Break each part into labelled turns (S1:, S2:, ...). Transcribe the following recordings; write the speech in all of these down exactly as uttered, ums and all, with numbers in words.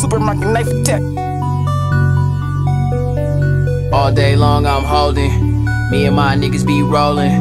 S1: supermarket knife attack.
S2: All day long I'm holding, me and my niggas be rolling.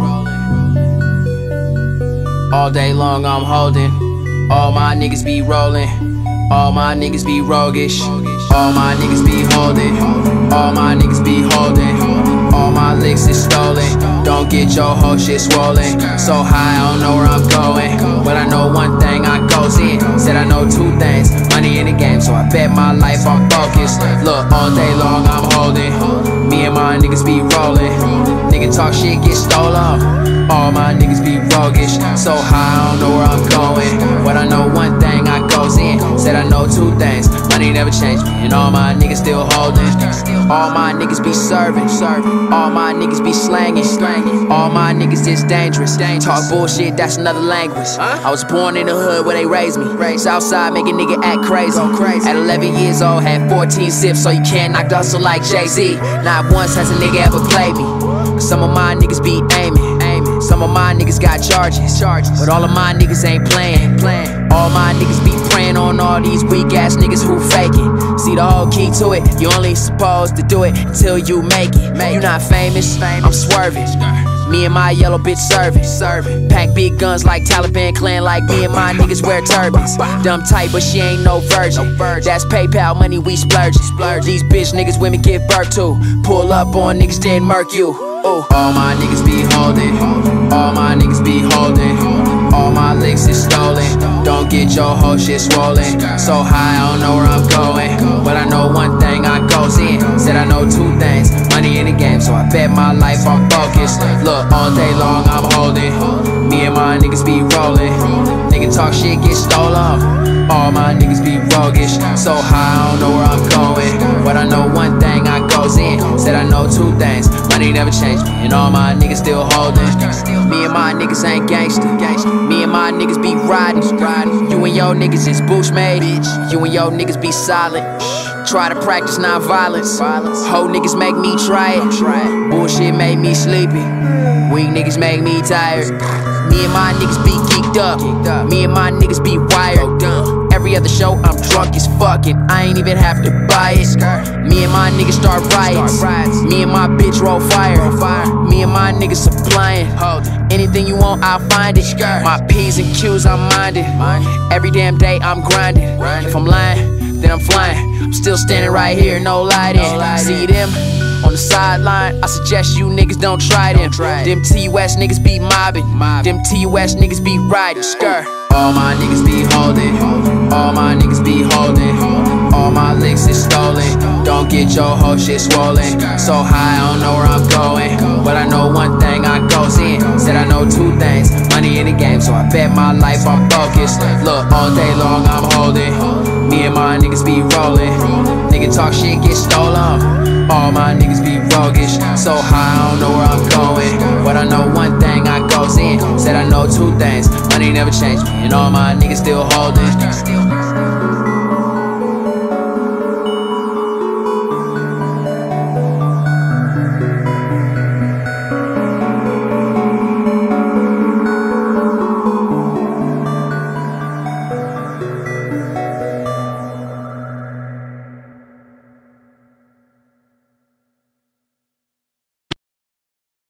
S2: All day long I'm holding, all my niggas be rolling. All my niggas be roguish, all my niggas be holding, all my niggas be holding. All my licks is stolen, don't get your whole shit swollen. So high, I don't know where I'm going, but I know one thing, I goes in. Said I know two things, money in the game, so I bet my life I'm focused. Look, all day long I'm holding, me and my niggas be rolling. Nigga talk shit, get stolen. All my niggas be roguish, so high, I don't know where I'm going, but I know one thing, I goes in. Said I know two things, money never changed me, and all my niggas still holding. All my niggas be serving, serving. All my niggas be slanging, slanging. All my niggas is dangerous, talk bullshit, that's another language. I was born in the hood where they raised me. Southside make a nigga act crazy. At eleven years old, had fourteen sips, so you can't knock the hustle like Jay-Z. Not once has a nigga ever played me. Some of my niggas be aiming, aiming. Some of my niggas got charges, charges. But all of my niggas ain't playing, playing. All my niggas be praying on all these weak ass niggas who faking. See the whole key to it, you only supposed to do it until you make it. You not famous, I'm swerving. Me and my yellow bitch serving, serving. Pack big guns like Taliban clan, like me and my niggas wear turbans. Dumb tight, but she ain't no virgin. That's PayPal money we splurging. These bitch niggas women give birth to. Pull up on niggas, then murk you. Ooh. All my niggas be holding, all my niggas be holding. All my licks is stolen, don't get your whole shit swollen. So high, I don't know where I'm going, but I know one thing, I goes in. Said I know two things, money in the game, so I bet my life I'm focused. Look, all day long I'm holding, me and my niggas be rolling. Nigga talk shit, get stolen. All my niggas be roguish, so high, I don't know where I'm going, but I know one thing, I goes in. Said I know two things, money never changed me, and all my niggas still holding. Me and my niggas ain't gangster, me and my niggas be riding. You and your niggas is Bushmade, you and your niggas be solid. Try to practice non-violence, whole niggas make me try it. Bullshit make me sleepy, weak niggas make me tired. Me and my niggas be geeked up, me and my niggas be wired. Every other show I'm drunk as fuck and I ain't even have to buy it. Me and my niggas start riots, me and my bitch roll fire. Me and my niggas supplying, anything you want I'll find it. My P's and Q's I'm minded, every damn day I'm grinding. If I'm lying, then I'm flying. I'm still standing right here, no lighting. See them on the sideline, I suggest you niggas don't try them. Them T U S niggas be mobbing, them T U S niggas be riding. Skirt. All my niggas be holding, all my niggas be holding. All my licks is stolen, don't get your whole shit swollen. So high, I don't know where I'm going, but I know one thing, I goes in. Said I know two things, money in the game, so I bet my life I'm focused. Look, all day long I'm holding, me and my niggas be rolling. Nigga talk shit, get stolen. All my niggas be roguish, so high, I don't know where I'm going, but I know one thing, I goes in. Said I know two things, money never changed me, and all my niggas still holding.